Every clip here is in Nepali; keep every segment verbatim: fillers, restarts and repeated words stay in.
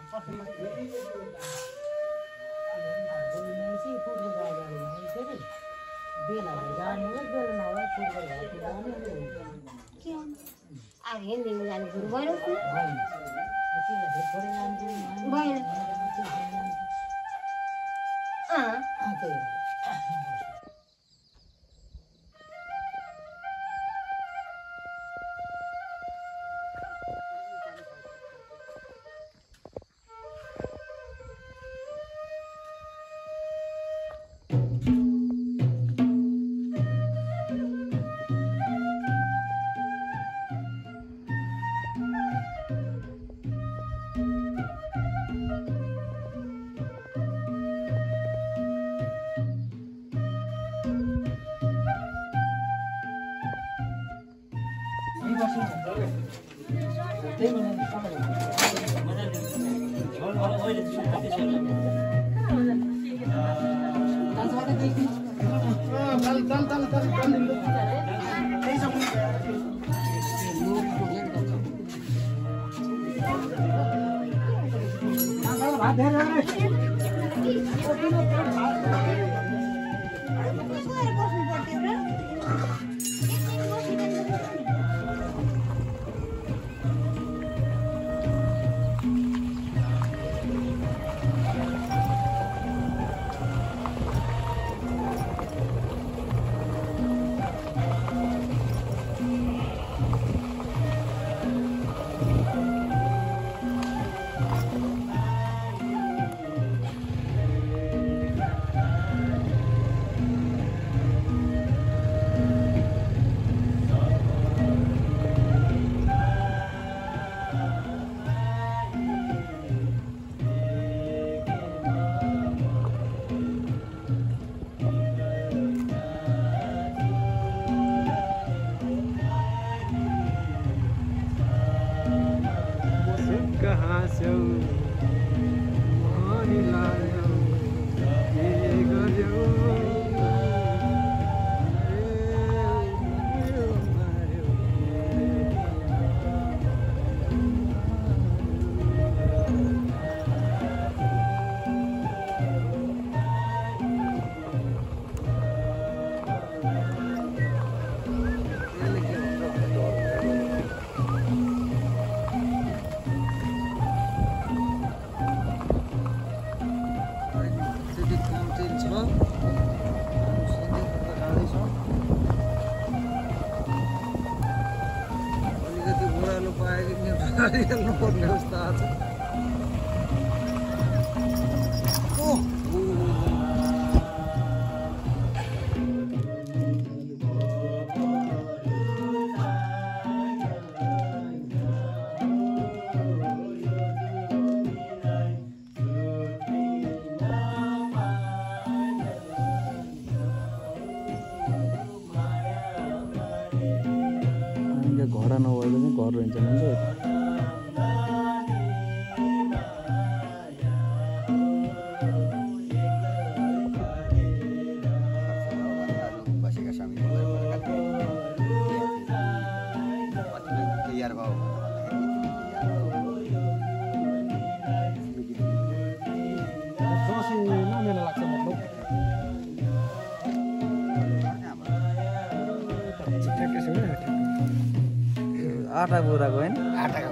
आटा बोराको हैन आटाको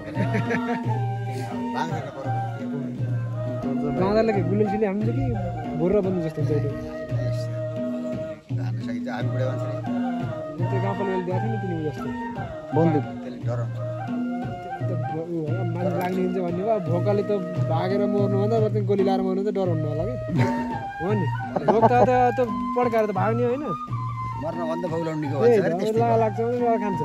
बाँधेर बराबर बाँधेर के गुलिसिले हामी कि बोरा बन्नु जस्तो हुन्छ त्यो धान सकिन्छ आगो बढे भन्छ नि त्यो गाउँपालिकाले दिएको थियो नि तिनी जस्तो बन्दुक त्यसले डराउँछ मान्छे लाग्ने हुन्छ भन्ने भयो भोकाले त भागेर मर्नुभन्दा बरु गोली लाएर मर्नु त डर हुनु होला कि हो नि भोक त पड्काएर त भाग्ने होइन मर्नभन्दा भौलाउनेको भन्छ अरे त्यस्तो ला लाग्छ भने खान्छ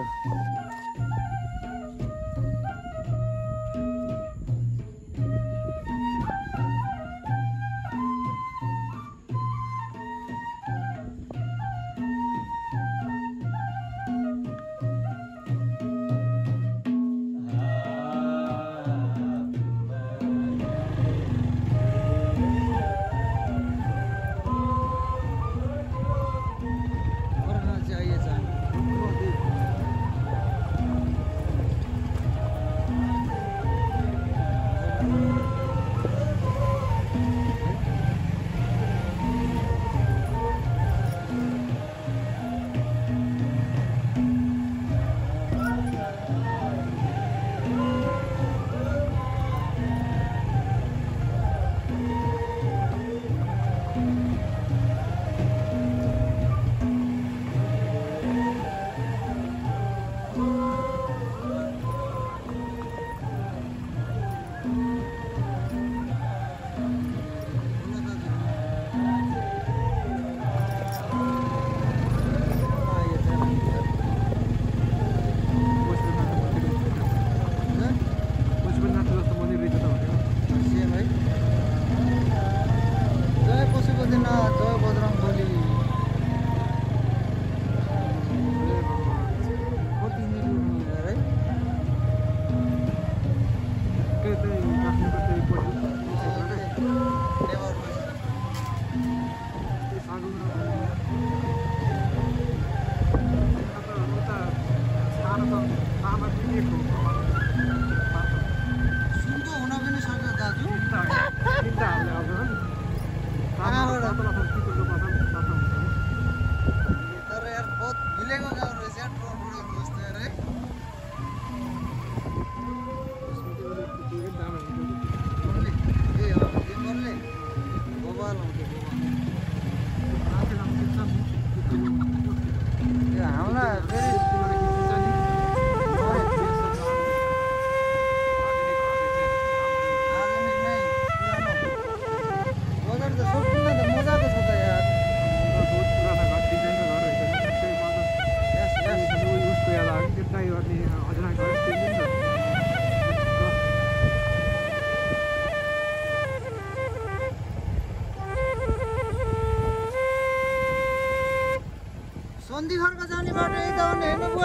रातो रातो टिकटको बटन तातो हुन्छ नि तर यार बहुत मिलेको गाउँ रहेछ यार ट्रोल ट्रोल जस्तो यार है त्यसमा चाहिँ अलिक टिकट दाम हुन्छ बोल्ने ए हो के बोल्ने मोबाइल आउँछ रातो रातो किन्छ यो हामीलाई फेरि सन्धि घरको जाने बाटो यता आउने होइन बुवा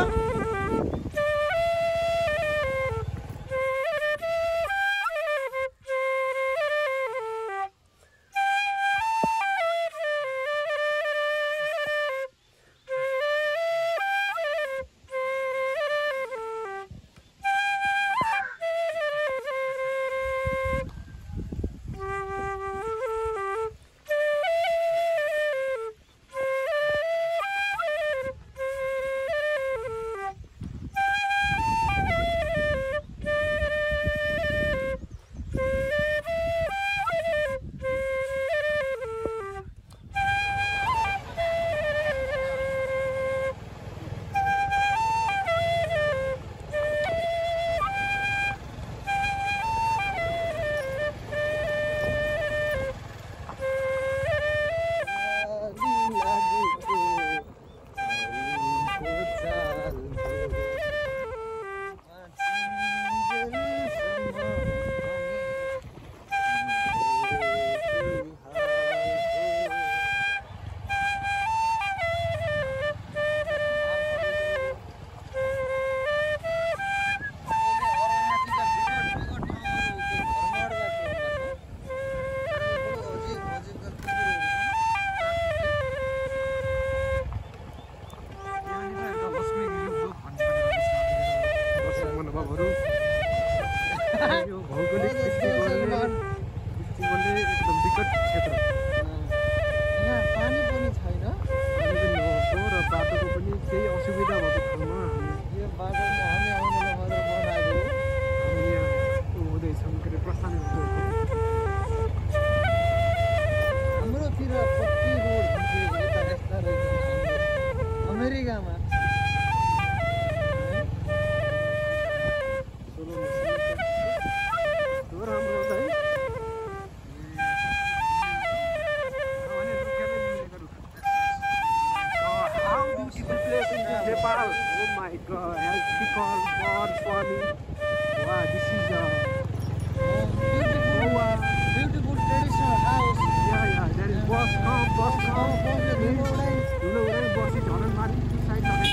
यो भौगोलिक दृष्टिकोणले दृष्टिकोणले एकदम विकट क्षेत्र यहाँ पानी पनि छैन पानी पनि नभएको र बाटोको पनि केही असुविधा भएको ठाउँमा हामी यो बाटो हामी आउनुलाई मात्र बनाएको हो हामी यहाँ हुँदैछौँ के अरे प्रस्थान हुँदैछौँ हाम्रोतिर पक्की रोड हुन्थ्यो यता यस्ता रहेछ अमेरिकामा राम्रो छ है How beautiful place in Nepal! Oh my God! Has people, birds, swimming. Wow, this is a beautiful beautiful traditional house yeah yeah. There is bus come, bus come. धुलो उडाइ धुलो उडाइ बसी झलन मारी त्यो साइड लगे.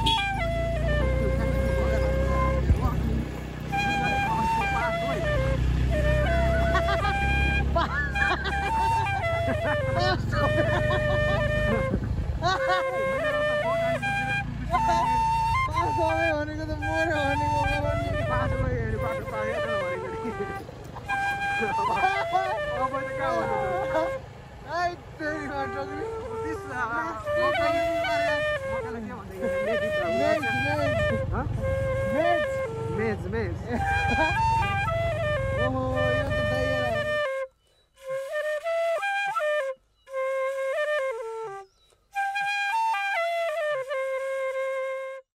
भनेको त मर्यो भनेको बाटो हेर्नु बाटो पायो त भनेको अब त कहाँ भन्नु मेज मेज